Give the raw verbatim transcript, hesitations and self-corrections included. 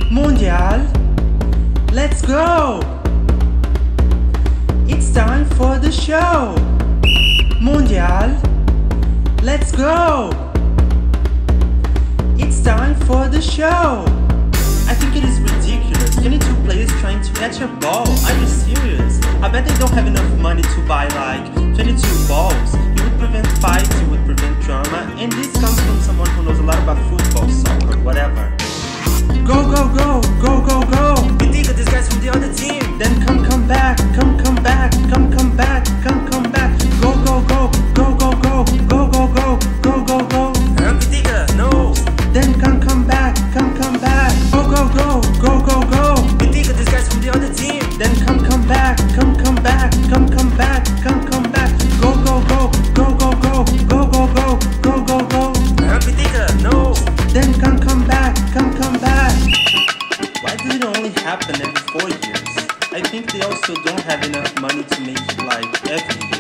Mondial, let's go! It's time for the show! Mondial, let's go! It's time for the show! I think it is ridiculous. twenty-two players trying to catch a ball. Are you serious? I bet they don't have enough money to buy like twenty-two balls. It would prevent fights, it would prevent drama, and this comes from someone who knows a lot about football, soccer, whatever. Go, go, go, go, go, go! Bidiga, this guy's from the other team. Then come, come back, come, come back, come, come back, come, come back. Go, go, go, go, go, go, go, go, go, go, go, go. Uh, Bidiga, no. Then come, come back, come, come back. Go, go, go, go, go, go. Bidiga, this guy's from the other team. Then come, come back, come, come back, come, come back, come, come back. Go, go, go, go, go, go, go, go, go, go, go, go. Uh, Bidiga, no. Then come, come back, come, come back. Why does it only happen every four years? I think they also don't have enough money to make it like every year.